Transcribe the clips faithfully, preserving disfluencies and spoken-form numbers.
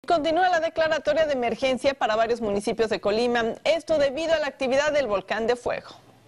Continúa la declaratoria de emergencia para varios municipios de Colima, esto debido a la actividad del volcán de fuego.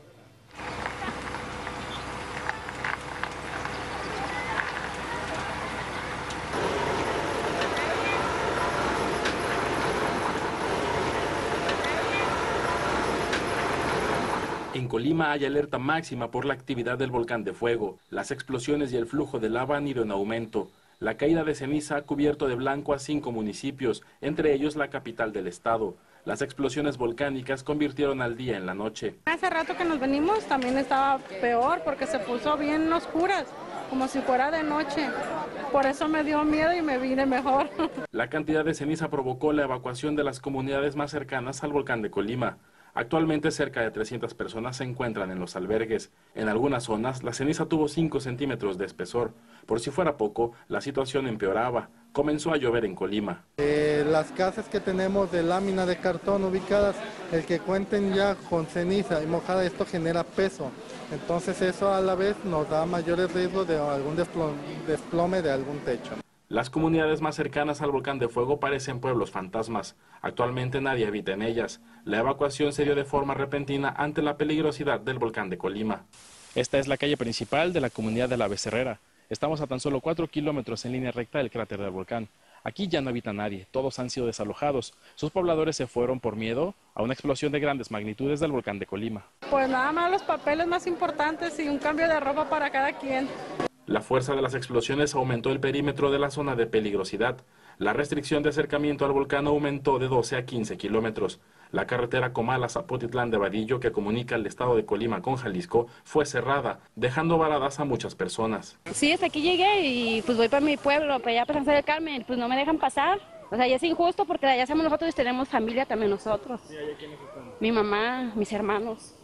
En Colima hay alerta máxima por la actividad del volcán de fuego. Las explosiones y el flujo de lava han ido en aumento. La caída de ceniza ha cubierto de blanco a cinco municipios, entre ellos la capital del estado. Las explosiones volcánicas convirtieron al día en la noche. Hace rato que nos venimos también estaba peor porque se puso bien oscuras, como si fuera de noche. Por eso me dio miedo y me vine mejor. La cantidad de ceniza provocó la evacuación de las comunidades más cercanas al volcán de Colima. Actualmente cerca de trescientas personas se encuentran en los albergues. En algunas zonas la ceniza tuvo cinco centímetros de espesor. Por si fuera poco, la situación empeoraba. Comenzó a llover en Colima. Eh, las casas que tenemos de lámina de cartón ubicadas, el que cuenten ya con ceniza y mojada, esto genera peso. Entonces eso a la vez nos da mayores riesgos de algún desplome de algún techo. Las comunidades más cercanas al volcán de fuego parecen pueblos fantasmas. Actualmente nadie habita en ellas. La evacuación se dio de forma repentina ante la peligrosidad del volcán de Colima. Esta es la calle principal de la comunidad de La Becerrera. Estamos a tan solo cuatro kilómetros en línea recta del cráter del volcán. Aquí ya no habita nadie, todos han sido desalojados. Sus pobladores se fueron por miedo a una explosión de grandes magnitudes del volcán de Colima. Pues nada más los papeles más importantes y un cambio de ropa para cada quien. La fuerza de las explosiones aumentó el perímetro de la zona de peligrosidad. La restricción de acercamiento al volcán aumentó de doce a quince kilómetros. La carretera Comala-Zapotitlán de Vadillo, que comunica el estado de Colima con Jalisco, fue cerrada, dejando varadas a muchas personas. Sí, hasta aquí llegué y pues voy para mi pueblo, para allá para San José del Carmen, pues no me dejan pasar. O sea, ya es injusto porque allá somos nosotros y tenemos familia también nosotros. ¿Y allá quiénes están? Mi mamá, mis hermanos.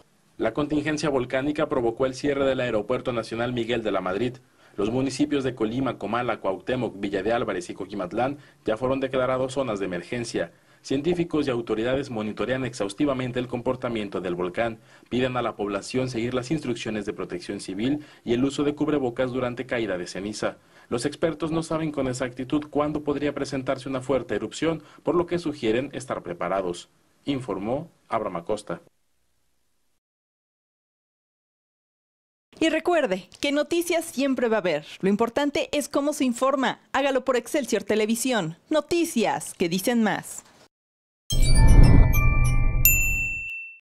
La contingencia volcánica provocó el cierre del Aeropuerto Nacional Miguel de la Madrid. Los municipios de Colima, Comala, Cuauhtémoc, Villa de Álvarez y Coquimatlán ya fueron declarados zonas de emergencia. Científicos y autoridades monitorean exhaustivamente el comportamiento del volcán. Piden a la población seguir las instrucciones de protección civil y el uso de cubrebocas durante caída de ceniza. Los expertos no saben con exactitud cuándo podría presentarse una fuerte erupción, por lo que sugieren estar preparados. Informó Abraham Acosta. Y recuerde que noticias siempre va a haber. Lo importante es cómo se informa. Hágalo por Excelsior Televisión. Noticias que dicen más.